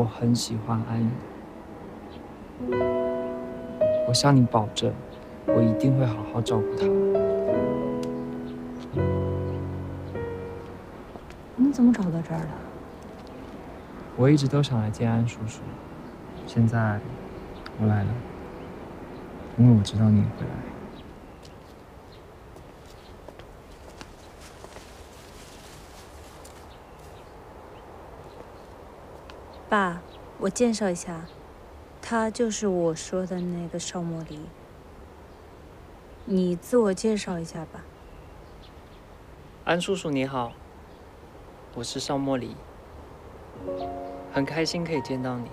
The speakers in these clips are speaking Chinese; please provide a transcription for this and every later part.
我很喜欢安宇，我向你保证，我一定会好好照顾她。 你怎么找到这儿的？ 我一直都想来见安叔叔，现在我来了，因为我知道你也会来。 爸，我介绍一下，他就是我说的那个邵茉莉。你自我介绍一下吧。 安叔叔你好，我是邵茉莉，很开心可以见到你。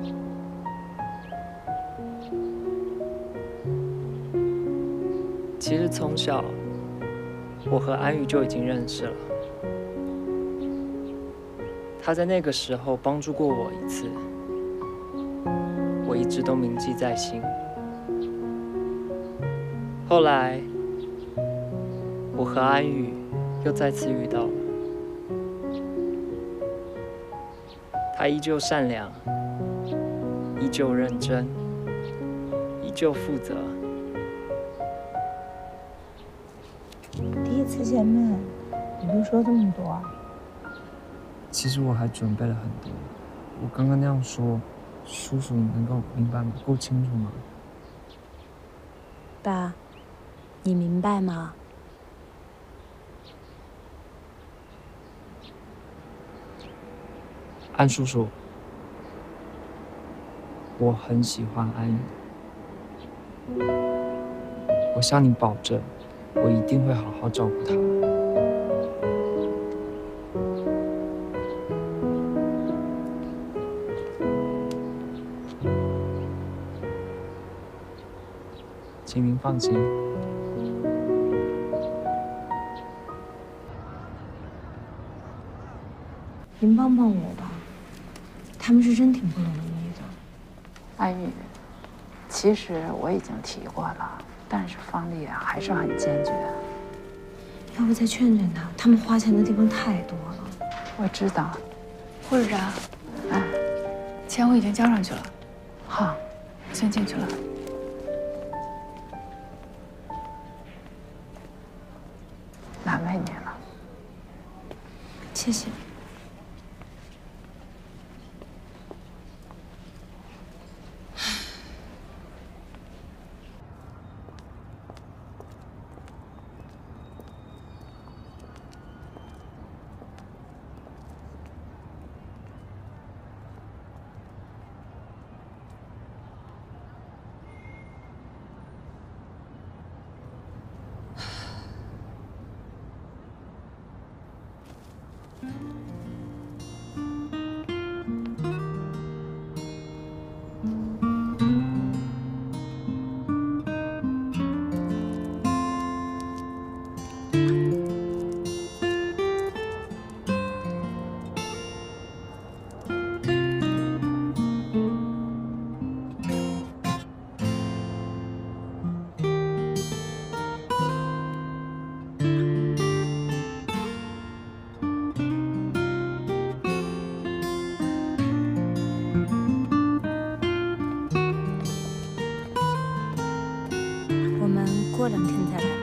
其实从小，我和安宇就已经认识了。他在那个时候帮助过我一次，我一直都铭记在心。后来，我和安宇又再次遇到了，他依旧善良，依旧认真，依旧负责。 第一次见面，你就说这么多啊？ 其实我还准备了很多，我刚刚那样说，叔叔你能够明白吗？够清楚吗？ 爸，你明白吗？ 安叔叔，我很喜欢安宇，我向你保证，我一定会好好照顾她。请您放心。 您帮帮我吧，他们是真挺不容易的。 安宇，其实我已经提过了，但是方丽啊还是很坚决。 要不再劝劝他，他们花钱的地方太多了。 我知道， 护士长，钱我已经交上去了。 好， 我先进去了。 难为你了。 谢谢。 我们过2天再来。